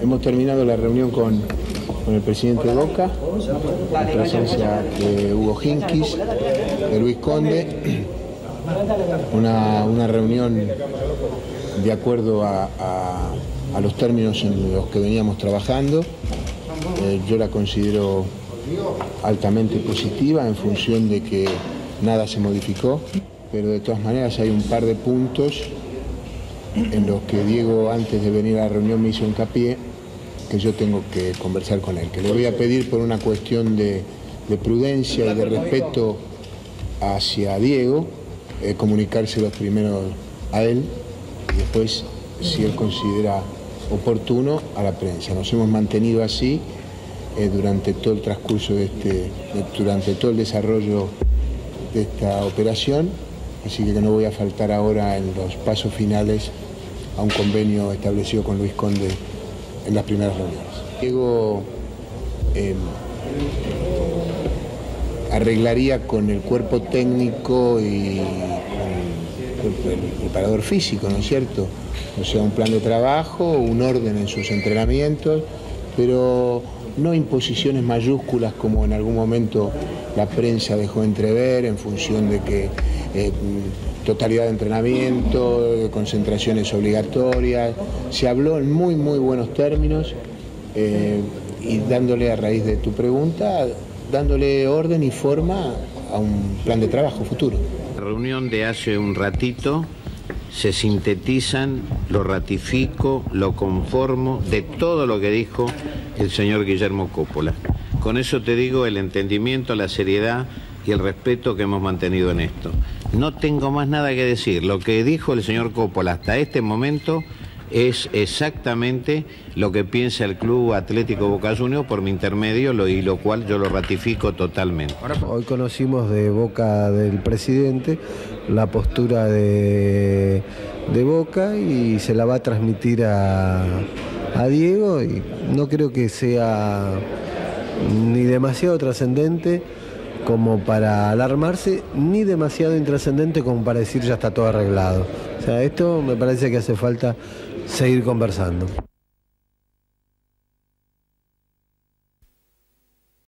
Hemos terminado la reunión con el presidente de Boca, en presencia de Hugo Hinkis, de Luis Conde, una reunión de acuerdo a los términos en los que veníamos trabajando. Yo la considero altamente positiva en función de que nada se modificó, pero de todas maneras hay un par de puntos en los que Diego, antes de venir a la reunión, me hizo hincapié que yo tengo que conversar con él, que le voy a pedir por una cuestión de prudencia y de respeto hacia Diego, comunicárselos primero a él y después, si él considera oportuno, a la prensa. Nos hemos mantenido así durante todo el transcurso durante todo el desarrollo de esta operación, así que no voy a faltar ahora en los pasos finales a un convenio establecido con Luis Conde en las primeras reuniones. Diego arreglaría con el cuerpo técnico y con el preparador físico, ¿no es cierto? O sea, un plan de trabajo, un orden en sus entrenamientos, pero no imposiciones mayúsculas como en algún momento la prensa dejó entrever en función de que totalidad de entrenamiento, concentraciones obligatorias. Se habló en muy buenos términos y dándole, a raíz de tu pregunta, dándole orden y forma a un plan de trabajo futuro. La reunión de hace un ratito se sintetizan, lo ratifico, lo conformo de todo lo que dijo el señor Guillermo Coppola. Con eso te digo el entendimiento, la seriedad y el respeto que hemos mantenido en esto. No tengo más nada que decir. Lo que dijo el señor Coppola hasta este momento es exactamente lo que piensa el Club Atlético Boca Juniors por mi intermedio, y lo cual yo lo ratifico totalmente. Hoy conocimos de boca del presidente la postura de Boca y se la va a transmitir a Diego, y no creo que sea ni demasiado trascendente como para alarmarse, ni demasiado intrascendente como para decir ya está todo arreglado. O sea, esto me parece que hace falta seguir conversando.